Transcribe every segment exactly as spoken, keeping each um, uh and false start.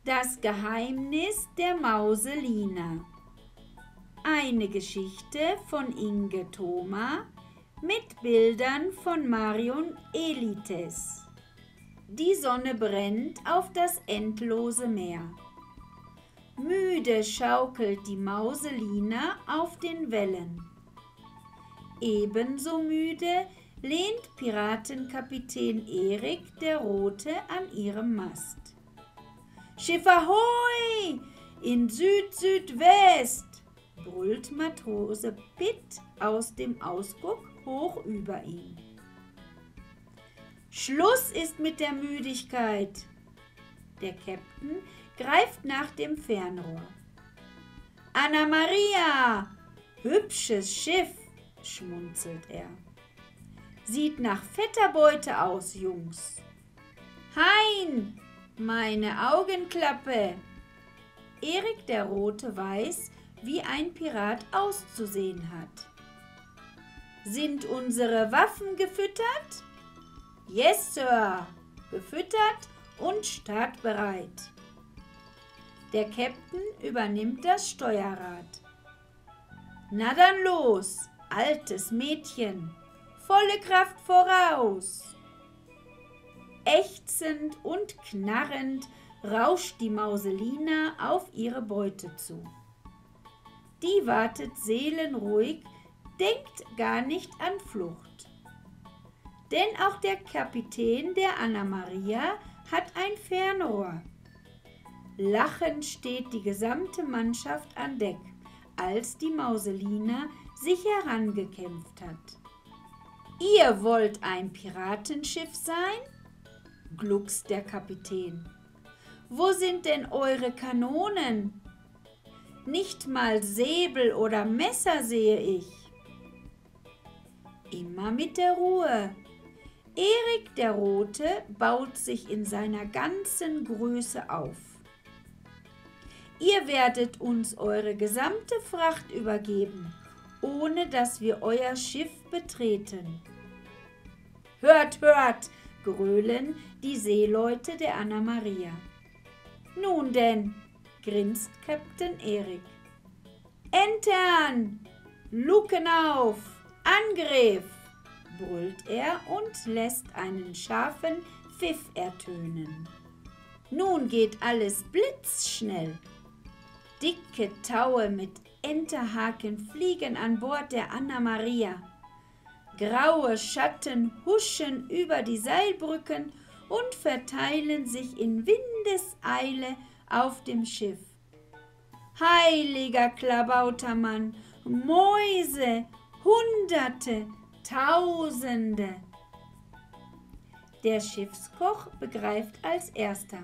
Das Geheimnis der Mauselina. Eine Geschichte von Inge Thoma mit Bildern von Marion Elites. Die Sonne brennt auf das endlose Meer. Müde schaukelt die Mauselina auf den Wellen. Ebenso müde lehnt Piratenkapitän Erik der Rote an ihrem Mast. »Schiff ahoi! In Süd-Südwest!« brüllt Matrose Pitt aus dem Ausguck hoch über ihm. »Schluss ist mit der Müdigkeit!« Der Käpt'n greift nach dem Fernrohr. »Anna Maria! Hübsches Schiff!« schmunzelt er. »Sieht nach fetter Beute aus, Jungs!« »Hein! Meine Augenklappe!« Erik der Rote weiß, wie ein Pirat auszusehen hat. »Sind unsere Waffen gefüttert?« »Yes, Sir!« Gefüttert und startbereit. Der Käpt'n übernimmt das Steuerrad. »Na dann los, altes Mädchen, volle Kraft voraus!« Ächzend und knarrend rauscht die Mauselina auf ihre Beute zu. Die wartet seelenruhig, denkt gar nicht an Flucht. Denn auch der Kapitän der Anna Maria hat ein Fernrohr. Lachend steht die gesamte Mannschaft an Deck, als die Mauselina sich herangekämpft hat. »Ihr wollt ein Piratenschiff sein?« gluckst der Kapitän. »Wo sind denn eure Kanonen? Nicht mal Säbel oder Messer sehe ich.« Immer mit der Ruhe. Erik der Rote baut sich in seiner ganzen Größe auf. »Ihr werdet uns eure gesamte Fracht übergeben, ohne dass wir euer Schiff betreten.« »Hört, hört!« gröhlen die Seeleute der Anna Maria. »Nun denn«, grinst Kapitän Erik. »Entern! Luken auf! Angriff!« brüllt er und lässt einen scharfen Pfiff ertönen. Nun geht alles blitzschnell. Dicke Taue mit Enterhaken fliegen an Bord der Anna Maria. Graue Schatten huschen über die Seilbrücken und verteilen sich in Windeseile auf dem Schiff. Heiliger Klabautermann, Mäuse, Hunderte, Tausende. Der Schiffskoch begreift als erster.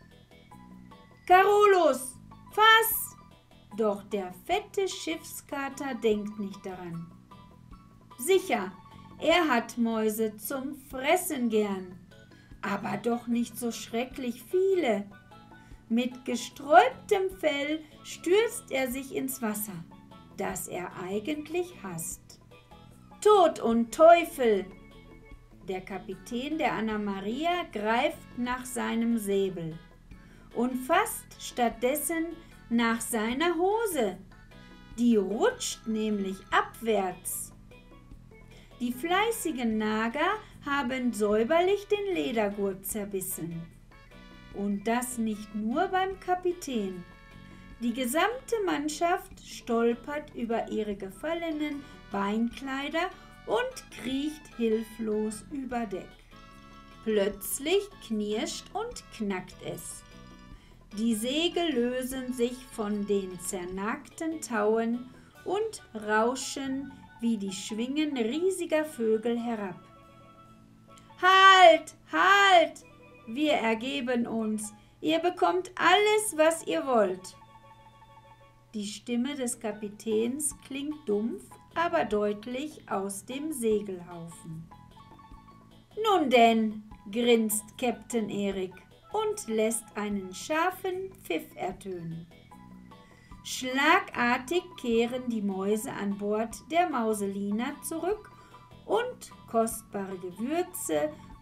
»Carolus, fass!« Doch der fette Schiffskater denkt nicht daran. Sicher, er hat Mäuse zum Fressen gern, aber doch nicht so schrecklich viele. Mit gesträubtem Fell stürzt er sich ins Wasser, das er eigentlich hasst. »Tod und Teufel!« Der Kapitän der Anna Maria greift nach seinem Säbel und fasst stattdessen nach seiner Hose. Die rutscht nämlich abwärts. Die fleißigen Nager haben säuberlich den Ledergurt zerbissen. Und das nicht nur beim Kapitän. Die gesamte Mannschaft stolpert über ihre gefallenen Beinkleider und kriecht hilflos über Deck. Plötzlich knirscht und knackt es. Die Segel lösen sich von den zernagten Tauen und rauschen wie die Schwingen riesiger Vögel herab. »Halt! Halt! Wir ergeben uns! Ihr bekommt alles, was ihr wollt!« Die Stimme des Kapitäns klingt dumpf, aber deutlich aus dem Segelhaufen. »Nun denn«, grinst Kapitän Erik und lässt einen scharfen Pfiff ertönen. Schlagartig kehren die Mäuse an Bord der Mauselina zurück und kostbare Gewürze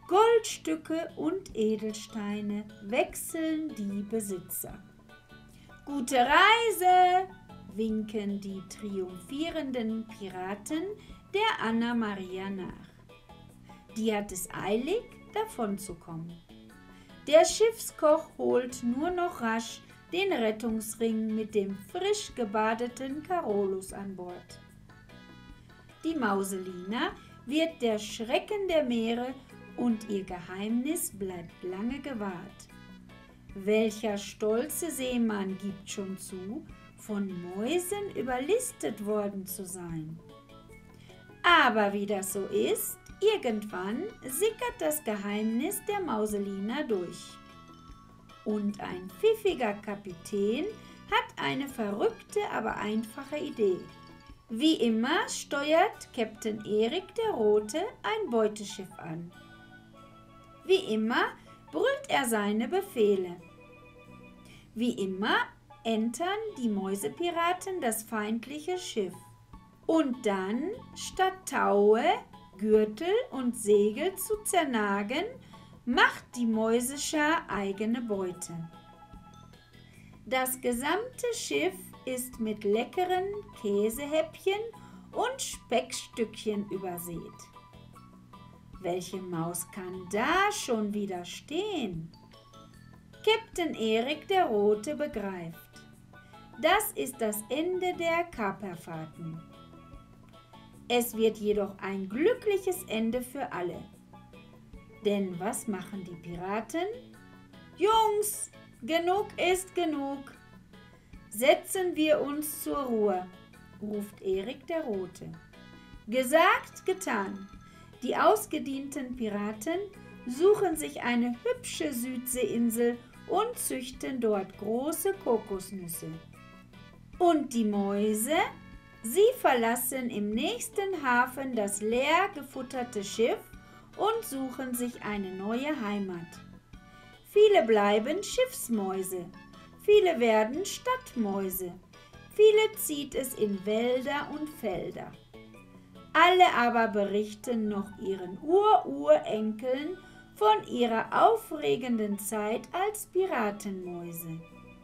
Goldstücke und Edelsteine wechseln die Besitzer. »Gute Reise«, winken die triumphierenden Piraten der Anna Maria nach. Die hat es eilig, davonzukommen. Der Schiffskoch holt nur noch rasch den Rettungsring mit dem frisch gebadeten Carolus an Bord. Die Mauselina wird der Schrecken der Meere und ihr Geheimnis bleibt lange gewahrt. Welcher stolze Seemann gibt schon zu, von Mäusen überlistet worden zu sein? Aber wie das so ist, irgendwann sickert das Geheimnis der Mauselina durch. Und ein pfiffiger Kapitän hat eine verrückte, aber einfache Idee. Wie immer steuert Kapitän Erik der Rote ein Beuteschiff an. Wie immer brüllt er seine Befehle. Wie immer entern die Mäusepiraten das feindliche Schiff. Und dann, statt Taue, Gürtel und Segel zu zernagen, macht die Mäuseschar eigene Beute. Das gesamte Schiff ist mit leckeren Käsehäppchen und Speckstückchen übersät. Welche Maus kann da schon widerstehen? Kapitän Erik der Rote begreift. Das ist das Ende der Kaperfahrten. Es wird jedoch ein glückliches Ende für alle. Denn was machen die Piraten? Jungs, genug ist genug. Setzen wir uns zur Ruhe, ruft Erik der Rote. Gesagt, getan. Die ausgedienten Piraten suchen sich eine hübsche Südseeinsel und züchten dort große Kokosnüsse. Und die Mäuse? Sie verlassen im nächsten Hafen das leer gefutterte Schiff und suchen sich eine neue Heimat. Viele bleiben Schiffsmäuse, viele werden Stadtmäuse, viele zieht es in Wälder und Felder. Alle aber berichten noch ihren Ur-Urenkeln von ihrer aufregenden Zeit als Piratenmäuse.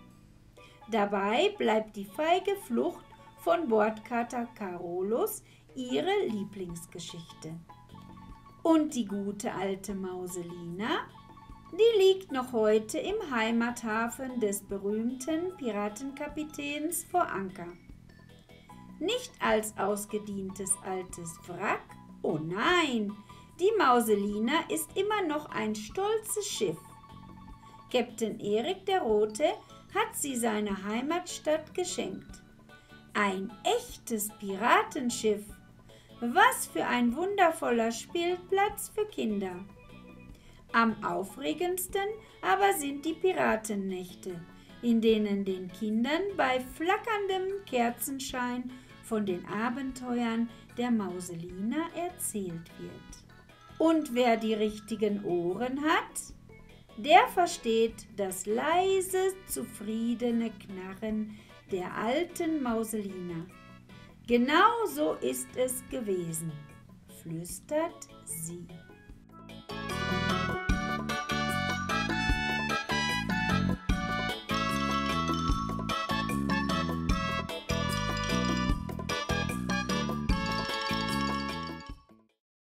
Dabei bleibt die feige Flucht von Bordkater Carolus ihre Lieblingsgeschichte. Und die gute alte Mauselina, die liegt noch heute im Heimathafen des berühmten Piratenkapitäns vor Anker. Nicht als ausgedientes altes Wrack, oh nein, die Mauselina ist immer noch ein stolzes Schiff. Kapitän Erik der Rote hat sie seiner Heimatstadt geschenkt. Ein echtes Piratenschiff. Was für ein wundervoller Spielplatz für Kinder. Am aufregendsten aber sind die Piratennächte, in denen den Kindern bei flackerndem Kerzenschein von den Abenteuern der Mauselina erzählt wird. Und wer die richtigen Ohren hat, der versteht das leise, zufriedene Knarren der alten Mauselina. Genau so ist es gewesen, flüstert sie.